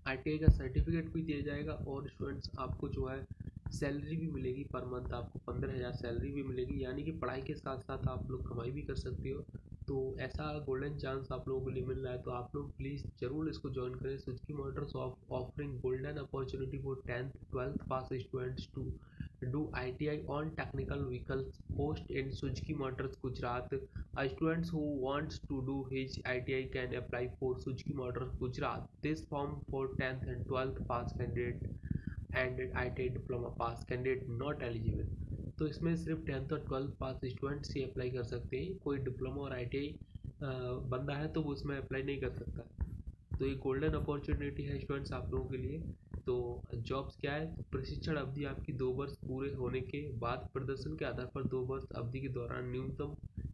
ITI का certificate भी दिया जाएगा और स्टूडेंट्स आपको जो है सैलरी भी मिलेगी, पर मंथ आपको 15,000 सैलरी भी मिलेगी, यानी कि पढ़ाई के साथ साथ आप लोग कमाई भी कर सकते हो। तो ऐसा गोल्डन चांस आप लोगों को लिए मिल रहा है, तो आप लोग प्लीज़ ज़रूर इसको ज्वाइन करें। Suzuki Motors offering golden opportunity for 10th 12th pass students to do ITI on technical vehicles post in Suzuki Motors Gujarat. Students who wants to do his ITI can apply for Suzuki Motors Gujarat. This form for 10th and 12th pass candidate and ITI diploma pass candidate not eligible. तो इसमें सिर्फ 10th और 12th pass students ही apply कर सकते हैं। कोई diploma और ITI बंदा है तो वो उसमें अप्लाई नहीं कर सकता। तो ये गोल्डन अपॉर्चुनिटी है स्टूडेंट्स आप लोगों के लिए। तो जॉब्स क्या है, प्रशिक्षण अवधि आपकी 2 वर्ष पूरे होने के बाद प्रदर्शन के आधार पर 2 वर्ष अवधि के दौरान न्यूनतम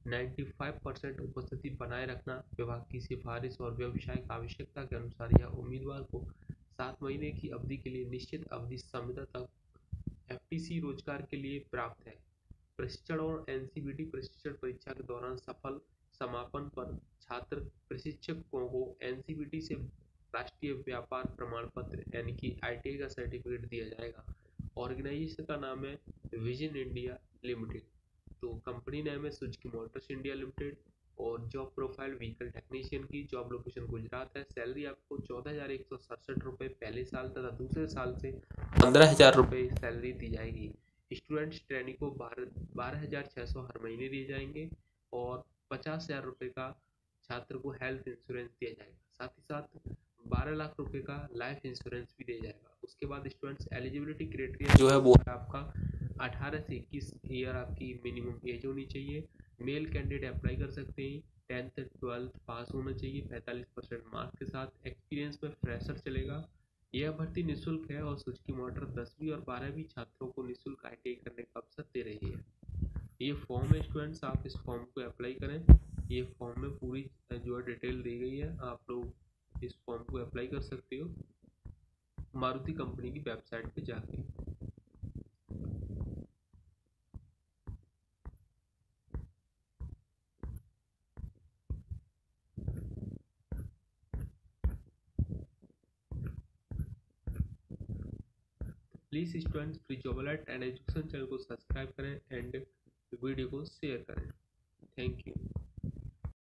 95% उपस्थिति बनाए रखना विभाग की सिफारिश और व्यावसायिक आवश्यकता के अनुसार यह उम्मीदवार को 7 महीने की अवधि के लिए निश्चित अवधि संविदा तक FTC रोजगार के लिए प्राप्त है। प्रशिक्षण और NCVT प्रशिक्षण परीक्षा के दौरान सफल समापन पर छात्र प्रशिक्षकों को NCVT से राष्ट्रीय व्यापार प्रमाण पत्र यानी कि ITI का सर्टिफिकेट दिया जाएगा। ऑर्गेनाइजेशन का नाम है विजन इंडिया लिमिटेड। तो कंपनी नेम है सुजुकी मोटर्स इंडिया लिमिटेड। और जॉब प्रोफाइल व्हीकल टेक्नीशियन की, जॉब लोकेशन गुजरात है। सैलरी आपको 14,167 रुपये पहले साल तथा दूसरे साल से 15,000 रुपये सैलरी दी जाएगी। स्टूडेंट्स ट्रेनिंग को 12,600 हर महीने दिए जाएंगे और 50,000 रुपये का छात्र को हेल्थ इंश्योरेंस दिया जाएगा। साथ ही साथ 12 लाख रुपए का लाइफ इंश्योरेंस भी दिया जाएगा। उसके बाद स्टूडेंट्स एलिजिबिलिटी क्राइटेरिया जो है वो है आपका 18 से 21 ईयर आपकी मिनिमम एज होनी चाहिए। मेल कैंडिडेट अप्लाई कर सकते हैं। 10th 12th पास होना चाहिए 45% मार्क्स के साथ। एक्सपीरियंस में फ्रेशर चलेगा। यह भर्ती निःशुल्क है और सुजुकी मोटर 10वीं और 12वीं छात्रों को निःशुल्क ITI करने का अवसर दे रही है। ये फॉर्म है स्टूडेंट्स, आप इस फॉर्म को अप्लाई करें। ये फॉर्म में पूरी जो है डिटेल दी गई है, आप लोग इस फॉर्म को अप्लाई कर सकते हो मारुति कंपनी की वेबसाइट पे जाके। Please students free job alert and education channel को सब्सक्राइब करें एंड वीडियो को शेयर करें। Thank you.